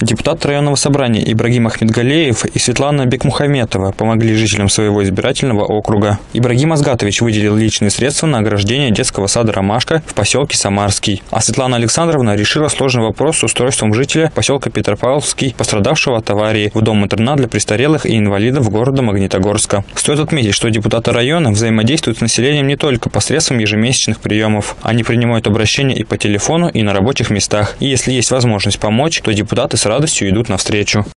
Депутат районного собрания Ибрагим Ахмедгалеев и Светлана Бекмухаметова помогли жителям своего избирательного округа. Ибрагим Азгатович выделил личные средства на ограждение детского сада «Ромашка» в поселке Самарский. А Светлана Александровна решила сложный вопрос с устройством жителя поселка Петропавловский, пострадавшего от аварии, в дом-интернат для престарелых и инвалидов города Магнитогорска. Стоит отметить, что депутаты района взаимодействуют с населением не только посредством ежемесячных приемов. Они принимают обращения и по телефону, и на рабочих местах. И если есть возможность помочь, то депутаты с радостью идут навстречу.